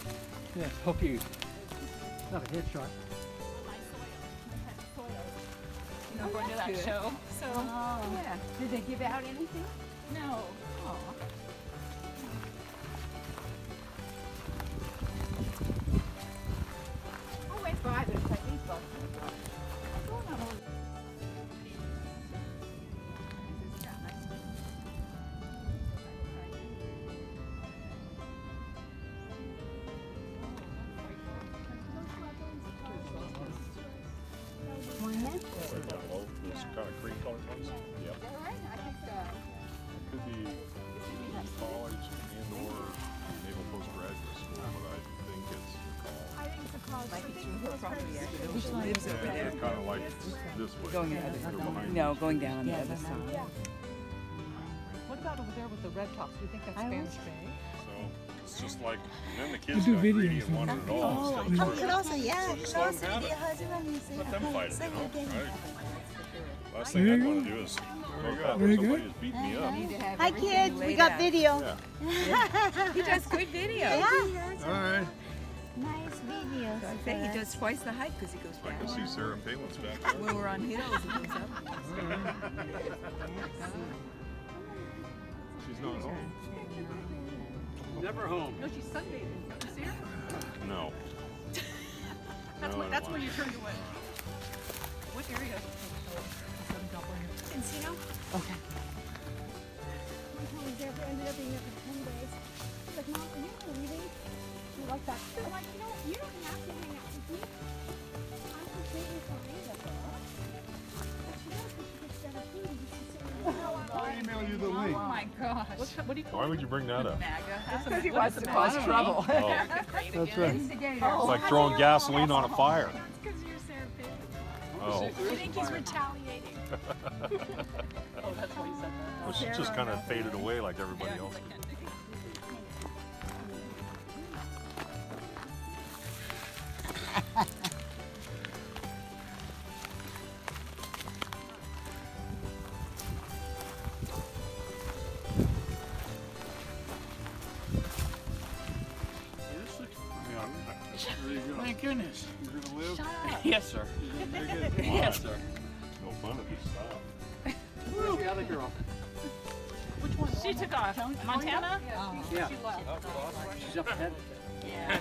Yeah, hope you. Not a headshot. You know, going to that show. So yeah. Did they give out anything? no. Oh. I went by this. I think buses. Those kind of cream colored ones? Yep. Is that right? I think It could be college and or Naval Postgraduate School, but I think it's college. I think it's a college. like it's through her property. Which line? Lives over Yeah, there. they're kind of like this way. Going the They're other behind No, these. going down on the other side. What about over there with the red tops? Do you think that's Spanish Bay? So it's just like, then the kids do got greedy videos and wanted it all. instead of fruit. also, yeah. So just let them have it. Let them fight it, you know? Right? Last thing I'd want to do is go out where somebody is beating me up. Hi, kids. We got video. Yeah. He does good video. All right. Nice video. I say he does twice the height because he goes I can down. see Sarah Palin's back there. When we're on hills, he goes up. She's not home. Never home. No, she's sunbathing. You see her? No. That's when you turned away. What area? Encino? Okay. My son was there, but ended up being there for 10 days. He's like, Mom, are you leaving? You like that? I'm like, you don't have to hang out with me. I'm completely fine with her. But she does because she gets 17 and just sits there. I'll email you the link. Oh my gosh. What do you call Why would you bring that up? Because he wants to cause trouble. Oh, That's right. it's like throwing gasoline on a fire. That's because you're Sarah Palin. Oh. I think he's retaliating. Oh, that's why you said that. Well, she just kind of faded away like everybody else. Thank goodness. You're gonna live? Yes, sir. Yes, sir. No fun if you stop. Where's the other girl? Which one? She took off. Montana? Yeah. She's up ahead.